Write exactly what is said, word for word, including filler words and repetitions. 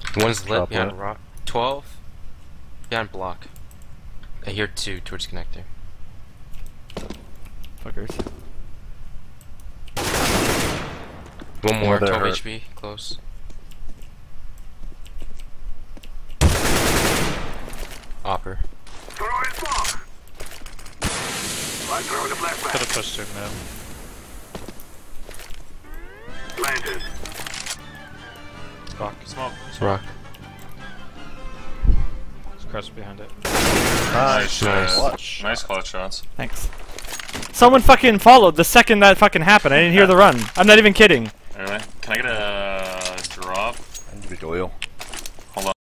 One's lit Top behind lit. rock. twelve behind block. I hear two towards connector. Fuckers. One more, Oh, they're twelve hurt. H P, close. Opper. Could have pushed him now. Planted. Rock. Smoke. Rock. Just crouched behind it. Nice. Nice. Clutch. Nice clutch shots. Thanks. Someone fucking followed the second that fucking happened. I didn't hear the run. I'm not even kidding. Really? Can I get a drop? Individual.